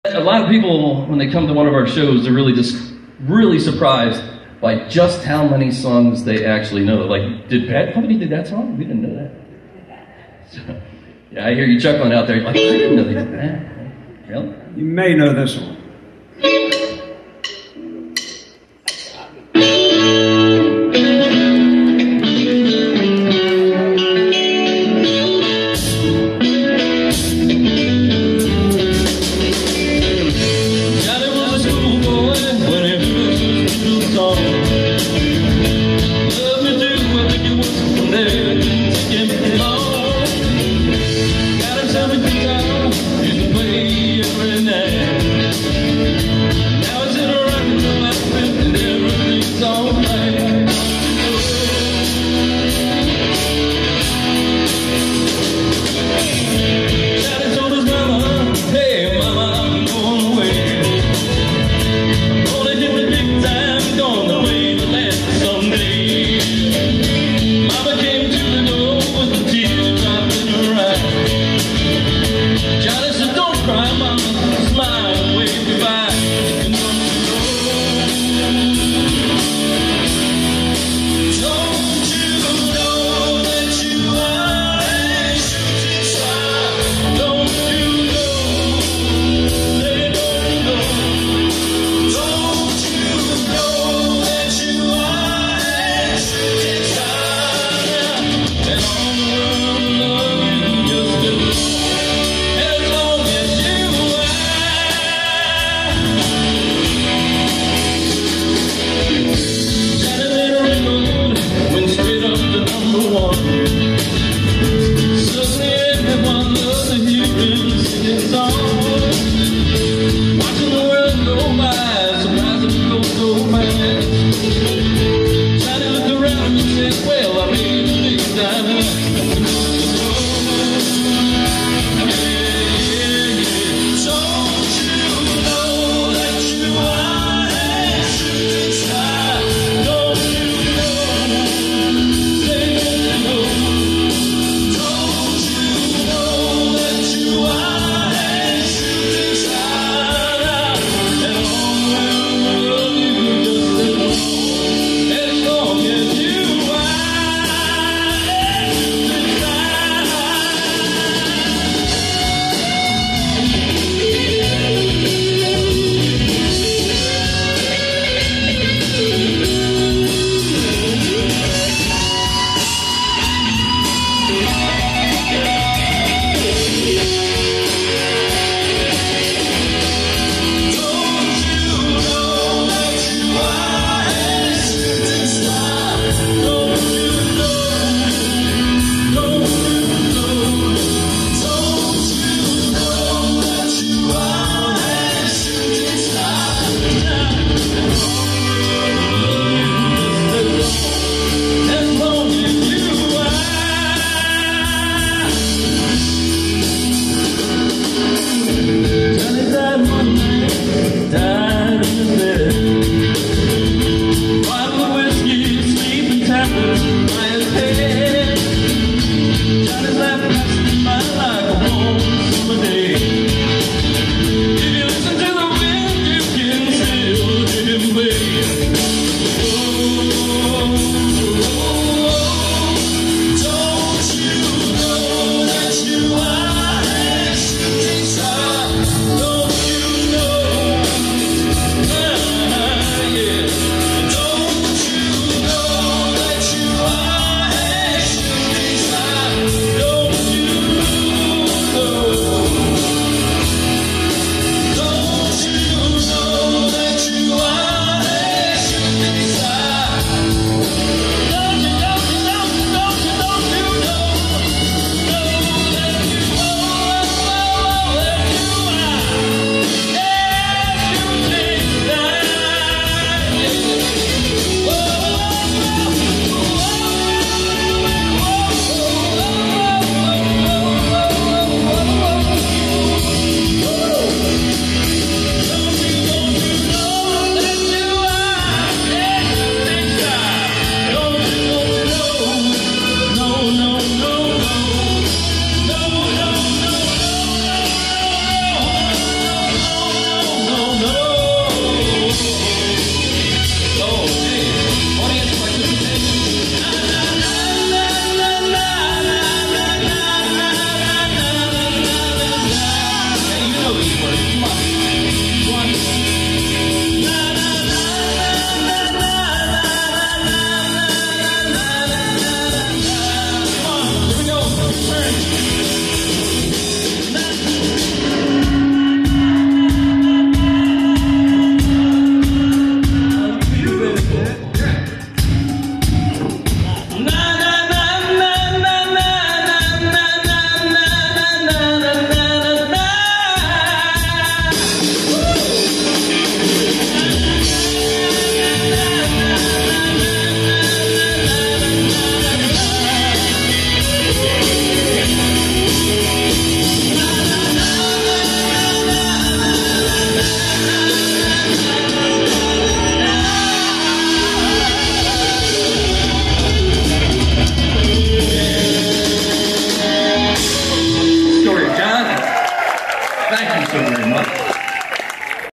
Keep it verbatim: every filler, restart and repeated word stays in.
A lot of people, when they come to one of our shows, they're really just really surprised by just how many songs they actually know. Like, did Bad Company do that song? We didn't know that. So, yeah, I hear you chuckling out there. You're like, I didn't know they did that. Really? You may know this one. Got himself a guitar, he's away every night. for it. Come on. Come on. Thank you so very much.